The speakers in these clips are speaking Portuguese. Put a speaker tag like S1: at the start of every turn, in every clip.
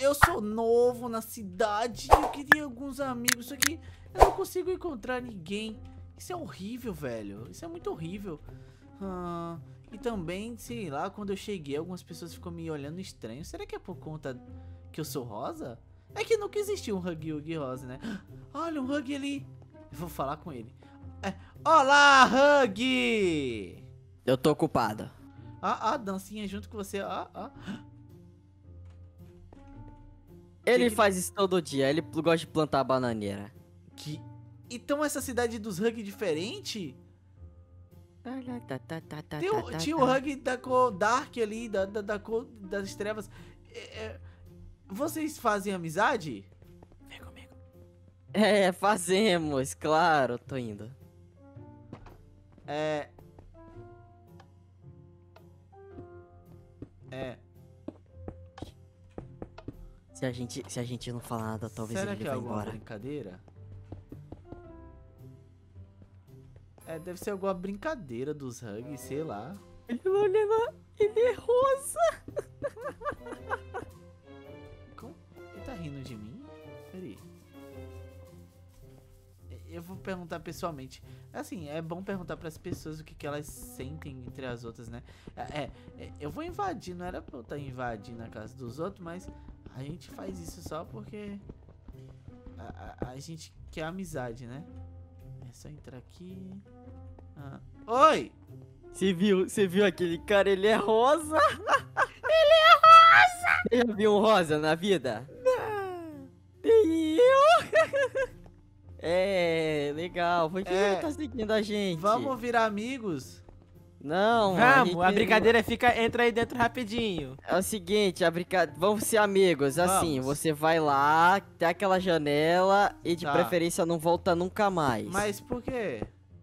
S1: eu sou novo na cidade, eu queria alguns amigos, só que eu não consigo encontrar ninguém. Isso é horrível, velho. Isso é muito horrível. E também, sei lá, quando eu cheguei, algumas pessoas ficam me olhando estranho. Será que é por conta que eu sou rosa? É que nunca existiu um Huggy rosa, né? Olha, um Huggy ali. Eu vou falar com ele. Olá, Huggy!
S2: Eu tô ocupado.
S1: Dancinha junto com você.
S2: Ele faz isso todo dia, ele gosta de plantar bananeira.
S1: Então essa cidade dos Huggy diferente? Tinha o Huggy da cor Dark ali, da cor das trevas. Vocês fazem amizade?
S3: Vem comigo.
S2: Fazemos, claro, tô indo. Se a gente não falar nada, talvez
S1: Será
S2: ele
S1: que é
S2: vá
S1: alguma
S2: embora.
S1: brincadeira? Deve ser alguma brincadeira dos Huggy, sei lá.
S2: Olha lá, ele é rosa.
S1: Ele tá rindo de mim? Peraí. Eu vou perguntar pessoalmente. Assim, é bom perguntar pras pessoas o que elas sentem entre as outras, né? Eu vou invadir, não era pra eu estar invadindo a casa dos outros, mas a gente faz isso só porque a gente quer amizade, né? É só entrar aqui. Oi!
S2: Você viu aquele cara? Ele é rosa. Ele é rosa! Você já viu um rosa na vida? Não. Nem eu. Legal. Por que ele tá seguindo a gente?
S1: Vamos virar amigos?
S2: Não,
S3: Vamos, a brincadeira entra aí dentro rapidinho.
S2: É o seguinte, vamos ser amigos, assim,
S1: Vamos.
S2: você vai lá, até aquela janela e de
S1: Tá.
S2: preferência não volta nunca mais.
S1: Mas por quê?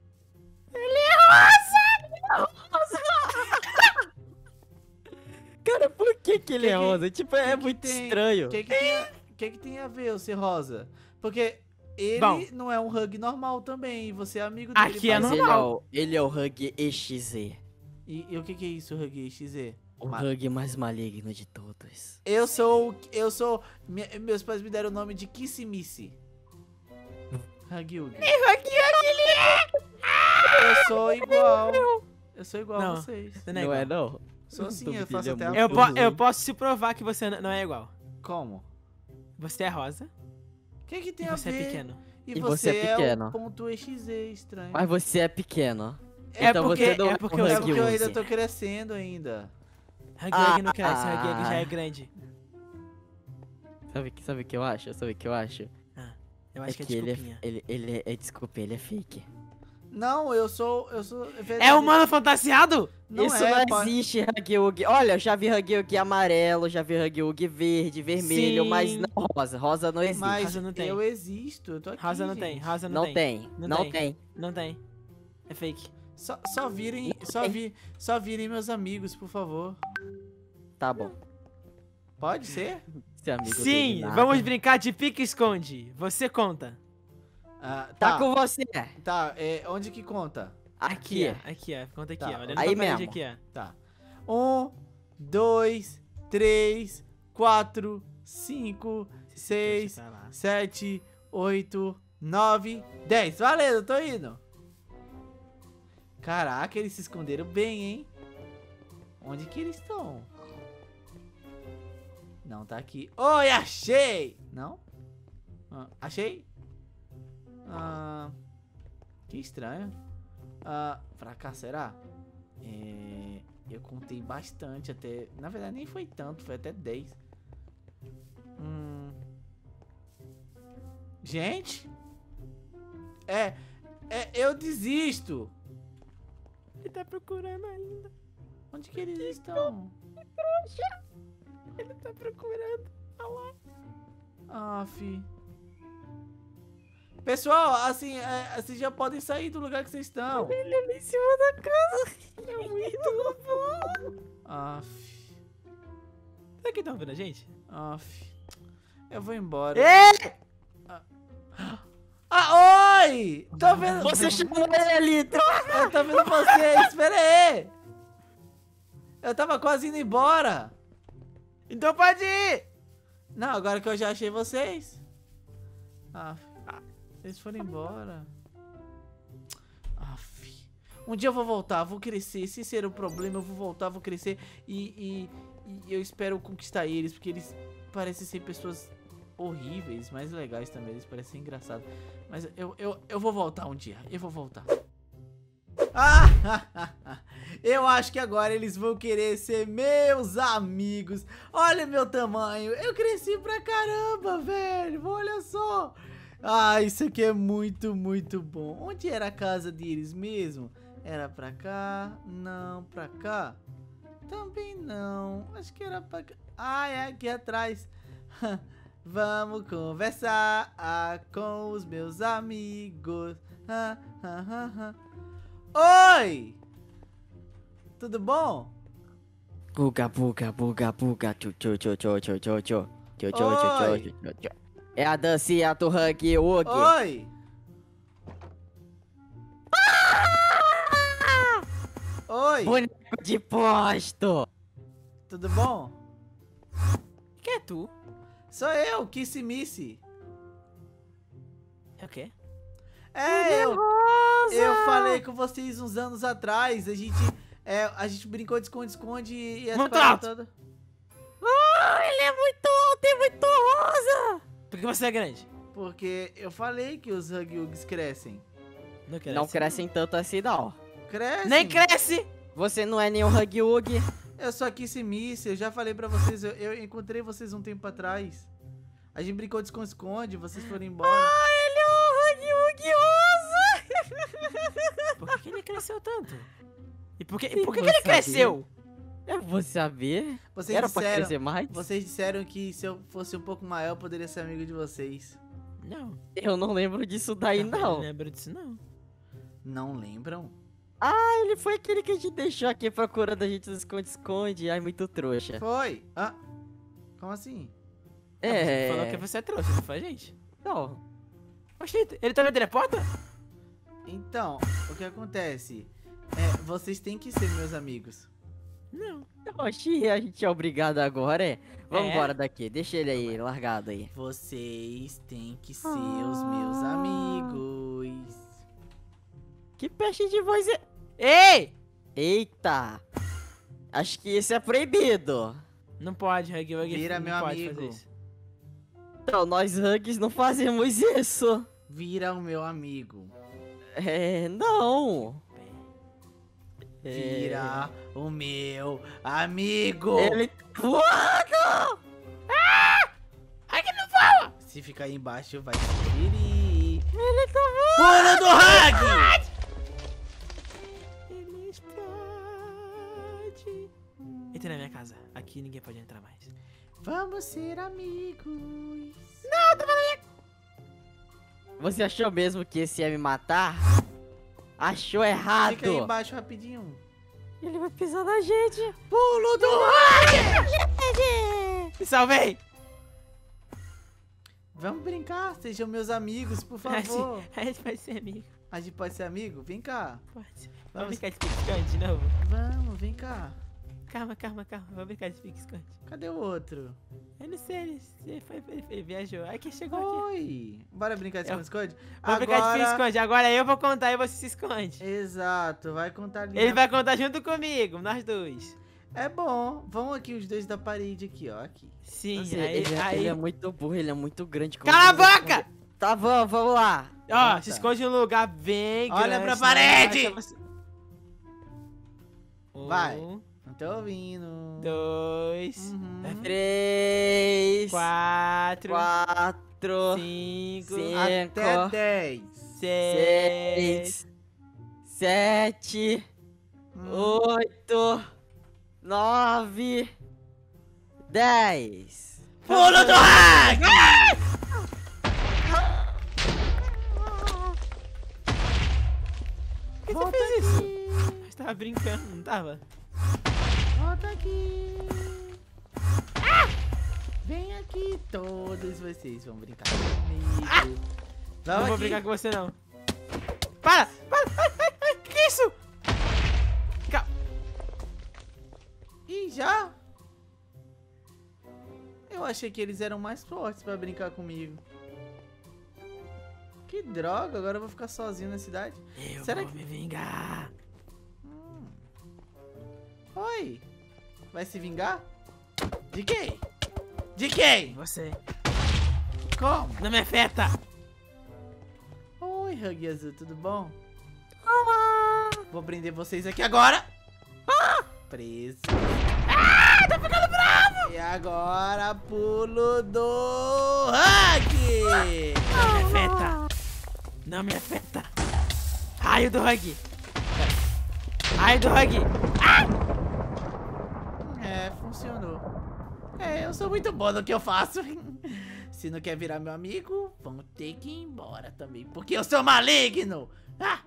S2: Cara, por que ele é
S1: Que-
S2: rosa? Tipo, é muito estranho.
S1: O que tem a ver eu ser rosa? Porque ele
S3: Bom.
S1: não é um Huggy normal também, e você é amigo dele.
S3: Aqui é
S2: Mas
S3: normal.
S2: ele é o Huggy EXZ.
S1: E o que é isso, Huggy XZ?
S2: O Huggy mais maligno de todos.
S1: Meus pais me deram o nome de Kissimisse. Huggy Huggy. Eu sou igual. Eu sou igual a
S3: Não.
S1: vocês.
S3: Você não é
S2: Não é
S3: igual.
S2: não?
S1: Sou sim,
S2: Duvido,
S1: eu faço
S2: ele é
S1: até a
S2: muito
S3: Eu posso te provar que você não é igual.
S1: Como?
S3: Você é rosa
S1: O que tem
S3: e
S1: a
S3: você
S1: ver?
S3: é pequeno.
S1: E
S2: você é
S1: o
S2: pequeno.
S1: ponto EXZ, estranho.
S2: Mas você é pequeno.
S3: É
S2: Então
S3: porque-
S2: você não
S3: é porque
S2: um
S3: eu
S1: É
S3: sou
S2: Huggy
S1: porque eu ainda
S2: Uzi.
S1: tô crescendo ainda.
S3: Huggy não cresce, Huggy já é grande.
S2: Sabe o que eu acho? Sabe o que eu acho?
S3: Eu acho que é
S2: ele
S3: desculpinha.
S2: desculpa, ele é fake.
S1: Não, eu sou
S3: É humano fantasiado?
S1: Não
S2: Isso
S1: é,
S2: não existe, Huggy Wuggy. Olha, eu já vi Huggy Wuggy amarelo, já vi Huggy Wuggy verde, vermelho,
S3: Sim.
S2: mas não rosa. Rosa não existe.
S1: Mas
S3: Rosa não tem.
S1: eu existo, eu tô aqui,
S3: Rosa não
S1: gente.
S3: tem, rosa
S2: Não tem.
S3: Não
S2: Não
S3: tem.
S2: tem.
S3: Não tem. É fake.
S1: Só virem, só virem meus amigos, por favor.
S2: Tá bom.
S1: Pode ser?
S2: Seu amigo
S3: Sim,
S2: dele nada.
S3: vamos brincar de pique-esconde. Você conta.
S2: Tá com você.
S1: Tá, onde que conta?
S2: Aqui.
S3: Aqui, ó. Conta aqui,
S1: Tá,
S3: ó. Olha
S2: aí
S3: na parede
S2: mesmo.
S3: aqui, ó.
S1: Tá. 1, 2, 3, 4, 5, 6,
S3: Deixa pra lá.
S1: 7, 8, 9, 10. Valeu, tô indo. Caraca, eles se esconderam bem, hein? Onde que eles estão? Não, tá aqui. Oi, achei! Não? Achei? Que estranho. Pra cá, será? Eu contei bastante até... Na verdade, nem foi tanto. Foi até 10. Gente? Eu desisto.
S3: Ele tá procurando ainda.
S1: Onde que eles estão?
S3: Ele tá procurando. Olha lá.
S1: Fi. Pessoal, assim, vocês já podem sair do lugar que vocês estão.
S3: Ele ali em cima da casa. É muito bom.
S1: Fi.
S3: Será que estão vendo a gente?
S1: Fi. Eu vou embora.
S3: Ei!
S1: Oi! Tô vendo...
S2: Você chamou ele,
S1: Eu tô vendo vocês, pera aí! Eu tava quase indo embora!
S3: Então pode ir!
S1: Não, agora que eu já achei vocês. Eles foram embora. Um dia eu vou voltar, vou crescer. Se esse era o problema, eu vou voltar, vou crescer. E eu espero conquistar eles, porque eles parecem ser pessoas horríveis, mas legais também. Eles parecem engraçados. Mas eu vou voltar um dia, eu vou voltar. Eu acho que agora eles vão querer ser meus amigos. Olha meu tamanho, eu cresci pra caramba, velho. Olha só. Isso aqui é muito, muito bom. Onde era a casa deles mesmo? Era pra cá? Não, pra cá? Também não. Acho que era pra cá. É aqui atrás. Vamos conversar com os meus amigos. Oi! Tudo bom?
S2: Buga, buga, buga, buga, tchu, tchu, tchu, tchu, tchu, tchu, tchu, tchu, tchu, tchu, tchu, tchu. É a dancinha do Huggy Wuggy.
S1: Oi! Oi!
S2: Boneco de posto.
S1: Tudo bom?
S3: Quem é tu?
S1: Sou eu, Kissy Missy.
S3: É o quê?
S1: Eu falei com vocês uns anos atrás. A gente brincou de esconde-esconde e as
S3: Muito
S1: paradas
S3: alto.
S1: todas.
S2: Ele é muito alto e muito rosa.
S3: Por que você é grande?
S1: Porque eu falei que os Huggy Wuggies crescem.
S3: Não cresce.
S2: Não crescem tanto assim, não.
S1: Crescem.
S3: Nem cresce!
S2: Você não é nenhum Huggy Wuggy.
S1: Eu sou a Kissy Missy. Eu já falei pra vocês. Eu encontrei vocês um tempo atrás. A gente brincou de esconde-esconde. Vocês foram embora.
S2: Ele é um Huggy Wuggy rosa.
S3: Por que ele cresceu tanto? E por que
S2: Sim,
S3: ele
S2: você
S3: cresceu?
S2: Eu vou saber.
S1: Vocês
S2: Era pra
S1: disseram,
S2: crescer mais?
S1: vocês disseram que se eu fosse um pouco maior, eu poderia ser amigo de vocês.
S3: Não.
S2: Eu não lembro disso daí,
S3: Eu
S2: não.
S3: não lembro disso, não.
S1: Não lembram?
S2: Ele foi aquele que a gente deixou aqui procurando a gente no esconde-esconde. Ai, muito trouxa.
S1: Foi? Como assim?
S3: Você falou que você é trouxa, não foi, gente?
S2: Não.
S3: Oxi, ele também teleporta?
S1: Então, o que acontece? Vocês têm que ser meus amigos.
S3: Não.
S2: Oxi, a gente é obrigado agora, Vamos
S3: É.
S2: embora daqui. Deixa ele aí, largado aí.
S1: Vocês têm que ser os meus amigos.
S2: Que peste de voz é...
S3: Ei!
S2: Eita. Acho que esse é proibido.
S3: Não pode, Huggy Wuggy.
S1: Vira
S3: não
S1: meu
S3: pode
S1: amigo.
S3: fazer isso.
S2: Então, nós Huggies não fazemos isso.
S1: Vira o meu amigo.
S2: Não.
S1: Vira o meu amigo.
S2: Ele... Voando!
S3: Aqui não voa!
S1: Se ficar aí embaixo, vai se ferir.
S2: Ele tá voando!
S1: Pulo do Huggy!
S3: Ele explode. Entra na minha casa. Aqui ninguém pode entrar mais.
S1: Vamos ser amigos.
S2: Você achou mesmo que esse ia me matar? Achou errado.
S1: Fica aí embaixo rapidinho.
S2: Ele vai pisar na gente.
S1: Pulo do
S3: Me salvei!
S1: Vamos brincar, sejam meus amigos, por favor.
S3: A gente vai ser amigo.
S1: A gente pode ser amigo? Vem cá.
S3: Pode. Vamos
S1: Vamos.
S3: brincar de pique-esconde de novo?
S1: Vamos, vem cá.
S3: Calma. Vamos brincar de pique-esconde.
S1: Cadê o outro?
S3: Eu não sei, ele viajou. Ai, quem chegou aqui?
S1: Oi. Bora brincar de esconde-esconde?
S3: Vamos brincar de pique-esconde. Agora eu vou contar e você se esconde.
S1: Exato, vai contar ali.
S3: Ele vai contar junto comigo, nós dois.
S1: É bom. Vão aqui os dois da parede aqui, ó. Aqui.
S3: Sim,
S2: Nossa,
S3: aí...
S2: ele é muito burro, ele é muito grande.
S3: Cala a
S2: Como ele vai
S3: boca!
S2: esconder? Tá bom, vamos lá.
S3: Ó,
S1: Tá.
S3: se esconde em um lugar bem grande.
S1: Olha pra
S3: senão
S1: parede!
S3: vai achar você-
S1: Vai.
S3: Um,
S1: Não tô ouvindo.
S3: 2,
S1: Uhum.
S2: 3,
S3: 4,
S2: 4,
S3: 5,
S1: Até 10.
S3: 6,
S2: 7, 8, 9, 10.
S1: Pulo do Huggy!
S3: Por que você
S1: Volta
S3: fez isso?
S1: aqui.
S3: Você tava brincando, não tava?
S1: Volta aqui. Vem aqui, todos vocês vão brincar comigo.
S3: Não
S1: Vamos
S3: vou
S1: aqui.
S3: brincar com você, não. Para! Ai, que é isso?
S1: Ih, já? Eu achei que eles eram mais fortes pra brincar comigo. Que droga, agora eu vou ficar sozinho na cidade.
S3: Será que me vingar?
S1: Oi, vai se vingar? De quem? De quem?
S3: Você.
S1: Como?
S3: Não me afeta.
S1: Oi, Hug Azul, tudo bom?
S3: Olá.
S1: Vou prender vocês aqui agora. Preso.
S3: Tá ficando bravo.
S1: E agora pulo do Hug.
S3: Não me afeta. Não me afeta. Raio do Hug. Raio do Hug.
S1: É, funcionou. É, eu sou muito bom no que eu faço. Se não quer virar meu amigo, vão ter que ir embora também. Porque eu sou maligno. Ah!